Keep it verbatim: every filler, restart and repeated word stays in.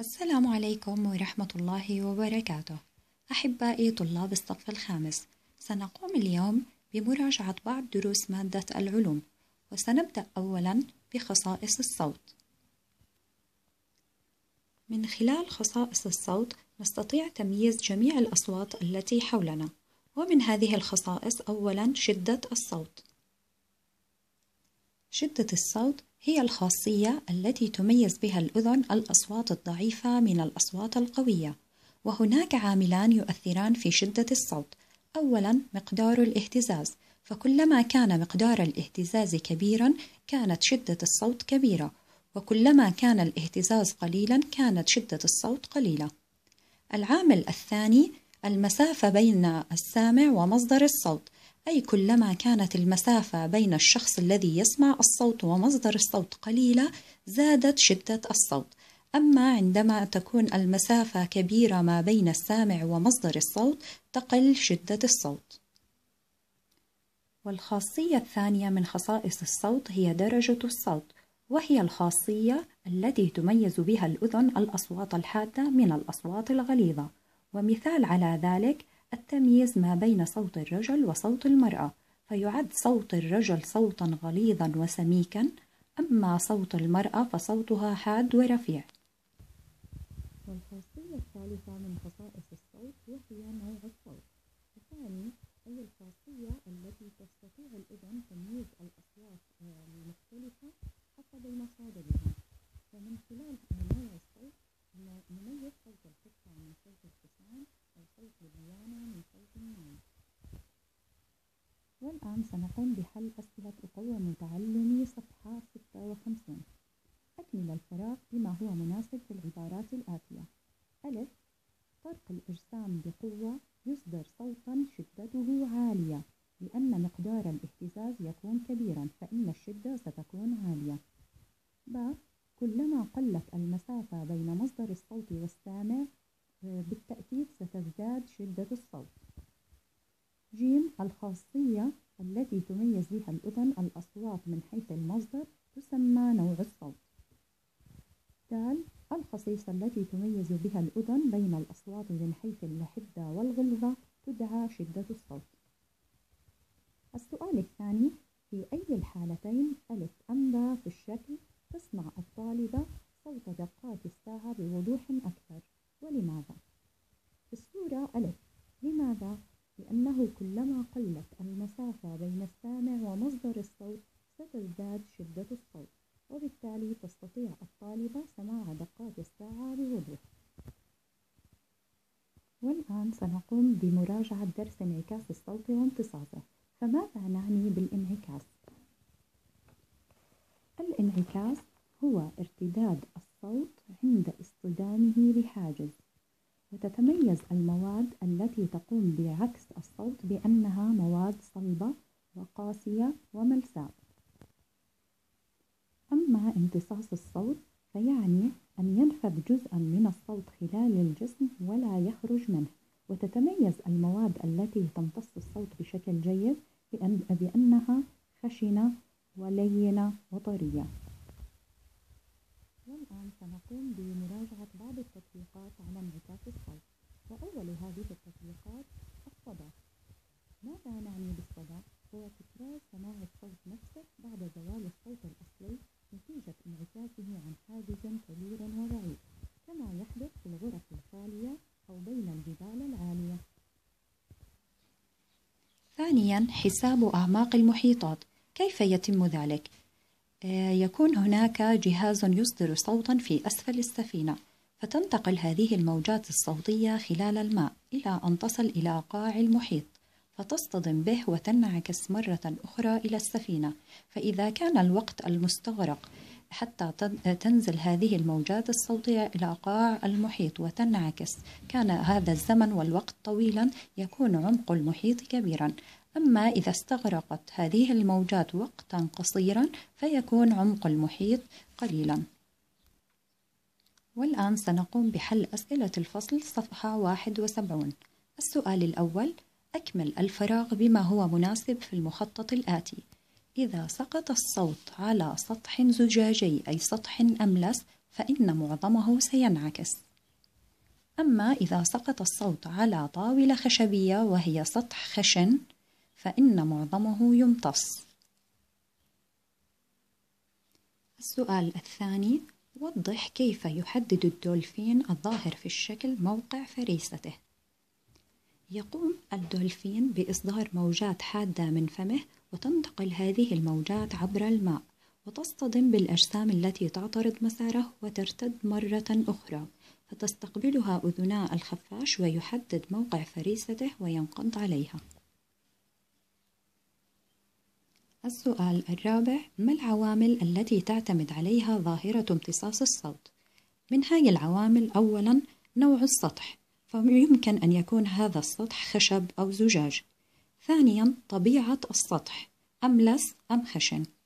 السلام عليكم ورحمة الله وبركاته. أحبائي طلاب الصف الخامس، سنقوم اليوم بمراجعة بعض دروس مادة العلوم، وسنبدأ أولاً بخصائص الصوت. من خلال خصائص الصوت نستطيع تمييز جميع الأصوات التي حولنا، ومن هذه الخصائص أولاً شدة الصوت. شدة الصوت هي الخاصية التي تميز بها الأذن الأصوات الضعيفة من الأصوات القوية، وهناك عاملان يؤثران في شدة الصوت. أولاً مقدار الاهتزاز، فكلما كان مقدار الاهتزاز كبيراً كانت شدة الصوت كبيرة، وكلما كان الاهتزاز قليلاً كانت شدة الصوت قليلة. العامل الثاني المسافة بين السامع ومصدر الصوت، أي كلما كانت المسافة بين الشخص الذي يسمع الصوت ومصدر الصوت قليلة زادت شدة الصوت. أما عندما تكون المسافة كبيرة ما بين السامع ومصدر الصوت تقل شدة الصوت. والخاصية الثانية من خصائص الصوت هي درجة الصوت، وهي الخاصية التي تميز بها الأذن الأصوات الحادة من الأصوات الغليظة. ومثال على ذلك التمييز ما بين صوت الرجل وصوت المرأة، فيعد صوت الرجل صوتا غليظا وسميكا، أما صوت المرأة فصوتها حاد ورفيع. والخاصية الثالثة من خصائص الصوت وهي نوع الصوت، الثاني أي الخاصية التي تستطيع الأذن تمييز الأصوات المختلفة حسب مصادرها. فمن خلال نوع الصوت نميز صوت القطة من صوت الحصان، أو صوت البيانو من صوت الناي. والآن سنقوم بحل أسئلة أخوة متعلمي صفحة ستة وخمسين. أكمل الفراغ بما هو مناسب في العبارات الآتية. ألف: طرق الإجسام بقوة يصدر صوتا شدته عالية، لأن مقدار الاهتزاز يكون كبيرا فإن الشدة ستكون عالية. ب: كلما قلت المسافة بين مصدر الصوت والسامع بالتأكيد ستزداد شدة الصوت. ج: الخاصية التي تميز بها الأذن الأصوات من حيث المصدر تسمى نوع الصوت. د: الخصيصة التي تميز بها الأذن بين الأصوات من حيث الحدة والغلظة تدعى شدة الصوت. السؤال الثاني: في أي الحالتين ألف أنبا في الشكل تسمع الطالبة صوت دقات الساعة بوضوح أكثر، ولماذا؟ في الصورة ألف، لماذا؟ لأنه كلما قلت المسافة بين السامع ومصدر الصوت ستزداد شدة الصوت، وبالتالي تستطيع الطالبة سماع دقات الساعة بوضوح. والآن سنقوم بمراجعة درس انعكاس الصوت وامتصاصه. فماذا نعني بالانعكاس؟ الانعكاس هو ارتداد الصوت عند اصطدامه بحاجز، وتتميز المواد التي تقوم بعكس الصوت بأنها مواد صلبة وقاسية وملساء. أما امتصاص الصوت فيعني أن ينفذ جزءا من الصوت خلال الجسم ولا يخرج منه، وتتميز المواد التي تمتص الصوت بشكل جيد بأن بأنها خشنة ولينة وطرية. والآن سنقوم بمراجعة بعض التطبيقات على انعكاس الصوت. وأول هذه التطبيقات الصدى. ماذا نعني بالصدى؟ هو تكرار سماع الصوت نفسه بعد زوال الصوت الأصلي نتيجة انعكاسه عن حاجز كبير وبعيد، كما يحدث في الغرف الخالية أو بين الجبال العالية. ثانياً حساب أعماق المحيطات. كيف يتم ذلك؟ يكون هناك جهاز يصدر صوتا في أسفل السفينة، فتنتقل هذه الموجات الصوتية خلال الماء إلى أن تصل إلى قاع المحيط، فتصطدم به وتنعكس مرة أخرى إلى السفينة. فإذا كان الوقت المستغرق حتى تنزل هذه الموجات الصوتية إلى قاع المحيط وتنعكس كان هذا الزمن والوقت طويلا، يكون عمق المحيط كبيرا. أما إذا استغرقت هذه الموجات وقتا قصيرا فيكون عمق المحيط قليلا. والآن سنقوم بحل أسئلة الفصل صفحة واحد وسبعين. السؤال الأول: أكمل الفراغ بما هو مناسب في المخطط الآتي. إذا سقط الصوت على سطح زجاجي أي سطح أملس فإن معظمه سينعكس. أما إذا سقط الصوت على طاولة خشبية وهي سطح خشن فإن معظمه يمتص. السؤال الثاني: وضح كيف يحدد الدولفين الظاهر في الشكل موقع فريسته. يقوم الدولفين بإصدار موجات حادة من فمه، وتنتقل هذه الموجات عبر الماء وتصطدم بالأجسام التي تعترض مساره وترتد مرة أخرى، فتستقبلها أذنا الخفاش ويحدد موقع فريسته وينقض عليها. السؤال الرابع: ما العوامل التي تعتمد عليها ظاهرة امتصاص الصوت؟ من هذه العوامل: أولاً نوع السطح، فيمكن أن يكون هذا السطح خشب أو زجاج. ثانياً طبيعة السطح، أملس أم خشن.